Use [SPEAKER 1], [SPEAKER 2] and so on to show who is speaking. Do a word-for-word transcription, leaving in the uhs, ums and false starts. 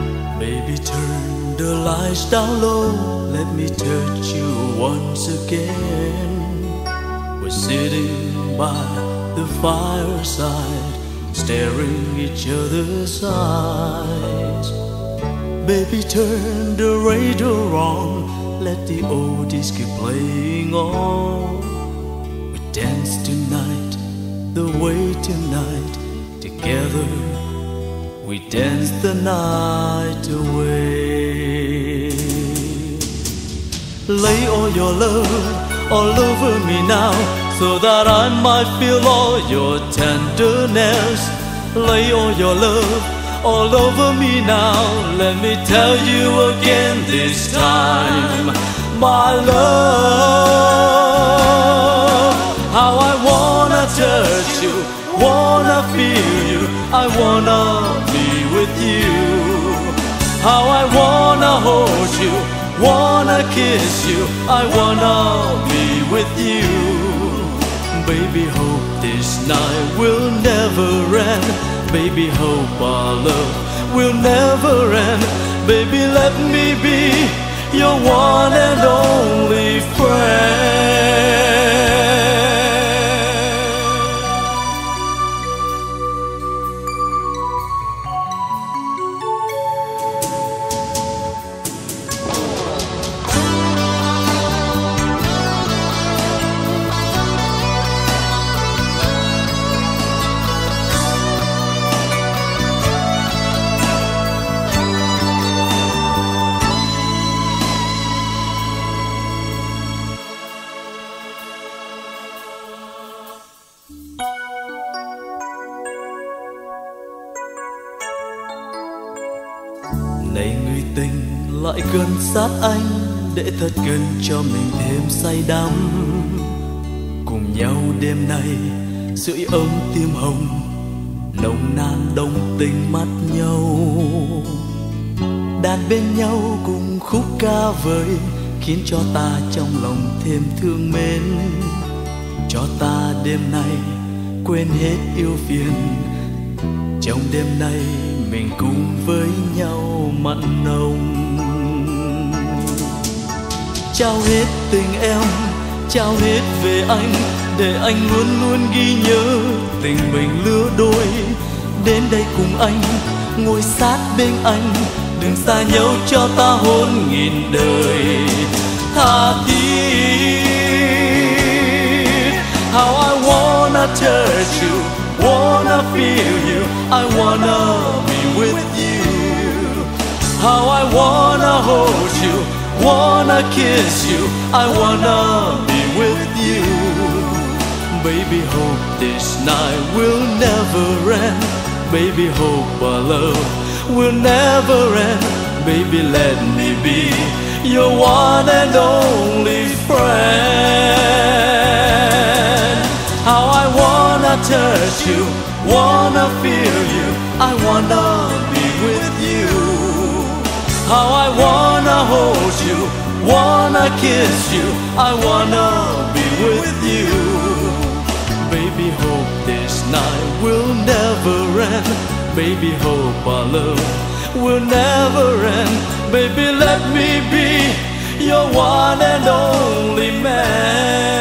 [SPEAKER 1] Baby, turn the lights down low. Let me touch you once again. We're sitting by the fireside, staring each other's eyes. Baby, turn the radio on. Let the oldies keep playing on. We dance tonight, the way tonight. Together we dance the night away. Lay all your love all over me now, so that I might feel all your tenderness. Lay all your love all over me now. Let me tell you again this time, my love, how I wanna touch you, wanna feel you, I wanna be with you. How I wanna hold you, wanna kiss you, I wanna be with you. Baby, hope this night will never end. Baby, hope our love will never end. Baby, let me be your one and only friend. Này người tình, lại gần sát anh, để thật gần cho mình thêm say đắm. Cùng nhau đêm nay, sưởi ấm tim hồng, nồng nàn đồng tình mắt nhau. Đàn bên nhau cùng khúc ca vời, khiến cho ta trong lòng thêm thương mến. Cho ta đêm nay quên hết yêu phiền, trong đêm nay mình cùng với nhau mặn nồng. Trao hết tình em, trao hết về anh, để anh luôn luôn ghi nhớ tình mình lứa đôi. Đến đây cùng anh, ngồi sát bên anh, đừng xa nhau cho ta hôn nghìn đời. Tha thiết, how I wanna touch you, wanna feel you, I wanna be with you. How I wanna hold you, wanna kiss you, I wanna be with you. Baby, hope this night will never end. Baby, hope our love will never end. Baby, let me be your one and only friend. How I wanna touch you, wanna feel you, I wanna be with you. How I wanna hold you, wanna kiss you, I wanna be with you. Baby, hope this night will never end. Baby, hope our love will never end. Baby, let me be your one and only man.